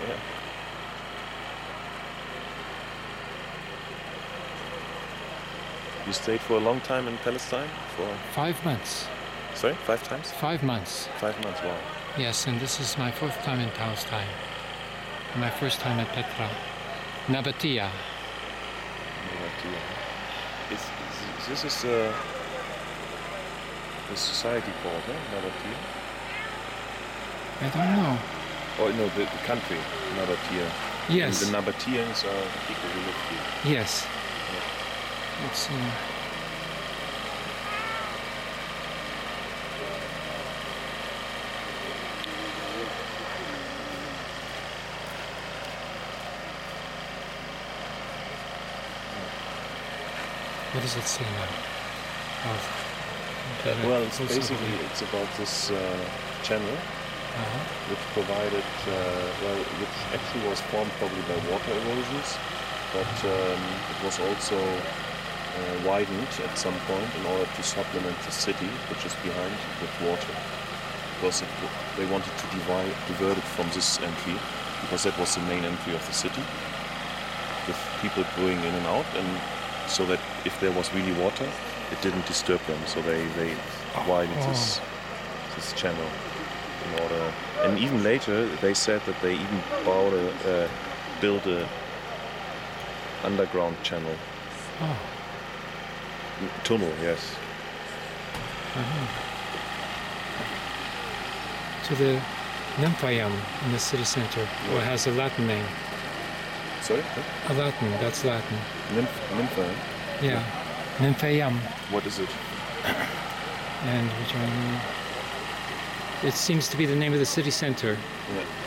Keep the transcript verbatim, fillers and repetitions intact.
Yeah. You stayed for a long time in Palestine? For Five months. sorry, five times? Five months. Five months. Wow. Yes, and this is my fourth time in Palestine. My first time at Petra. Nabatea. Nabatea. Is, is, this is uh, the society called, eh? Nabatea? I don't know. Oh no, the, the country, Nabatea. Yes. And the Nabateans are the people who live here. Yes. It's. Uh, what does it say now? Oh, okay. Well, it's Also- basically it's about this uh, channel Uh-huh. which provided, uh, well, which actually was formed probably by water erosions, but um, it was also uh, widened at some point in order to supplement the city, which is behind, with water. Because it, they wanted to divide, divert it from this entry, because that was the main entry of the city, with people going in and out, and so that if there was really water, it didn't disturb them. So they, they widened this this channel in order. And even later, they said that they even bought a, uh, built a underground channel. Oh. Tunnel, yes. Uh-huh. To the Nymphaeum in the city center. Well, it has a Latin name. Sorry? Huh? A Latin, that's Latin. Nymph, Nympha? Yeah. Nymphaeum. What is it? And which one? It seems to be the name of the city center. Yeah.